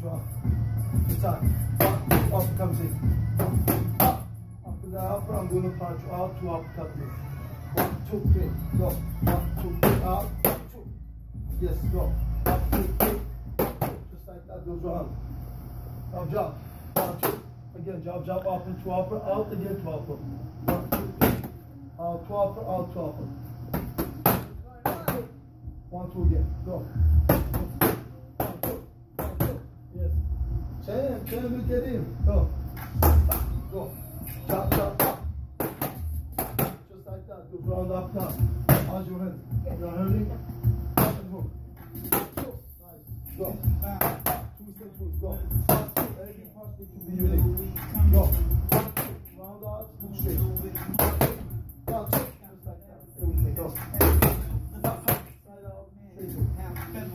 round. Good time. Up comes in. Up. After the upper, I'm going to punch out to uppercut me. 1, 2, 3. Go. 1, 2, 3. Out. 2. Yes, go. Up, 2, 3. Just like that goes round. Now jump. 1, 2. Again, jump, up into upper, out again to upper. 1, 2, 3. Out to upper, out to upper. 1, 2 again. Go. 1, 2. 1, 2. Yes. Can we get in? Go. Go. Jump, up. Just like that. Go round up now. How's your hands? You're hurting? Up and move. Nice. Go. 2 steps, go. Every punch needs to be unique. Go. Round out, look straight. Down, just like that. Stay with me. Go. Side out, straight in.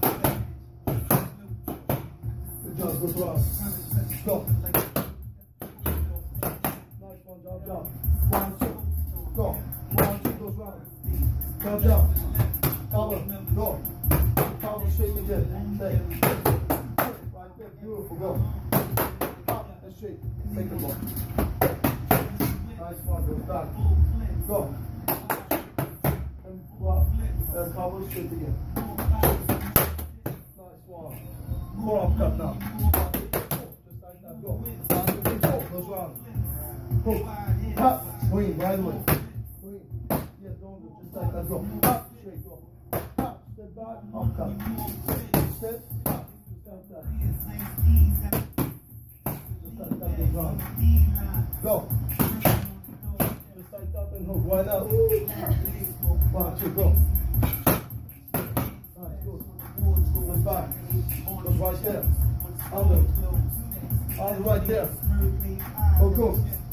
Good job, good round. Go. Nice one, jump. 1, 2. Go. 1, 2 goes round. Jump. Cover. Go. Cover straight again. Stay. Right there. Beautiful. Go. Up and straight. Second one. Nice one. Goes back. Go. And cover straight again. Nice one. More upcut now. Just like that. Go. 1, 2, 3, 4. Goes round. Hook. Up. Swing. Right away. Swing. Yes, don't do. Just like that. Go. Up. Straight. Go. Up. Step back. Upcut. Step. Up. Just like that. Just like that. Goes round. Go. Just like that and hook. Right now. 1, 2, go. Nice. Good. Goes back. Goes right there. Under. Under right there. Go, go.